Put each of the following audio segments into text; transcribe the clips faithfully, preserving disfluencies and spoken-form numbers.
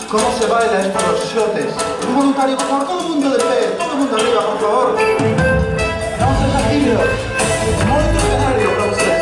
cómo se baila esto los xotes. Un voluntario, por favor, todo el mundo de pie, todo el mundo arriba, por favor. Non sexa tímidos. Moito escenario para vocês.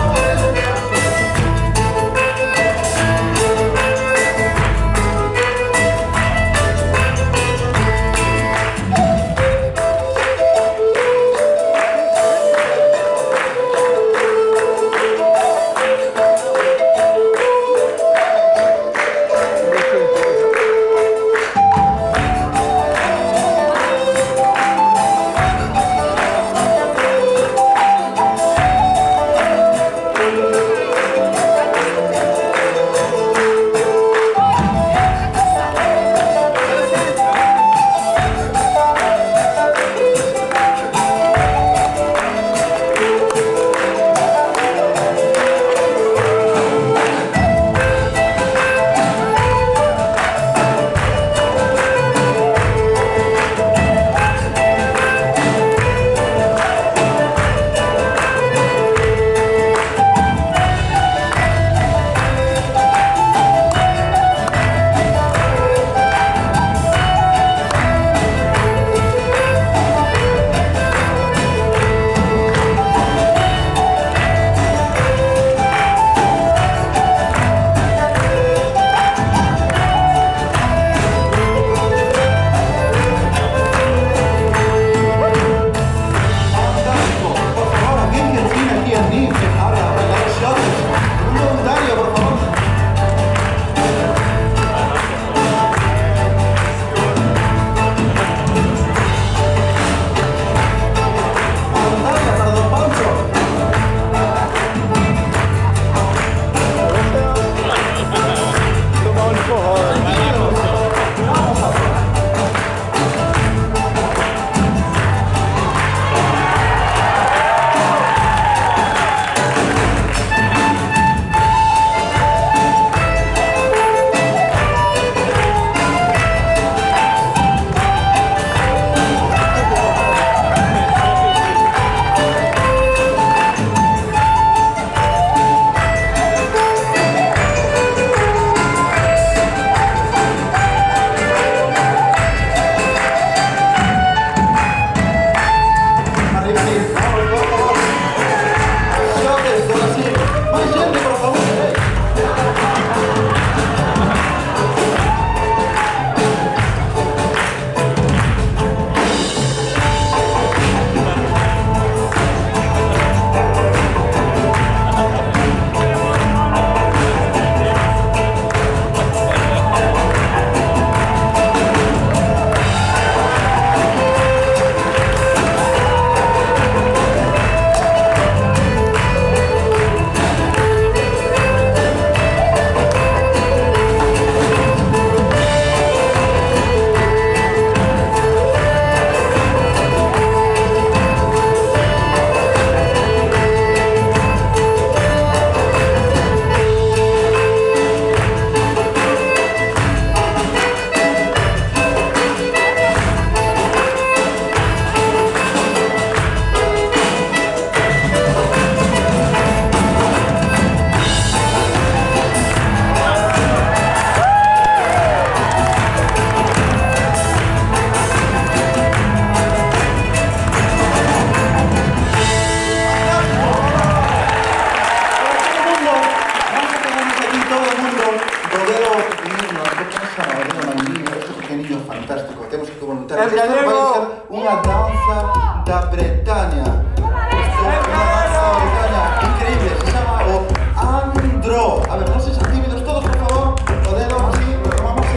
Fantástico, temos que voluntar. Isto vai ser unha danza da Bretaña. Isto é unha danza da Bretaña increíble, se chama o Andro. A ver,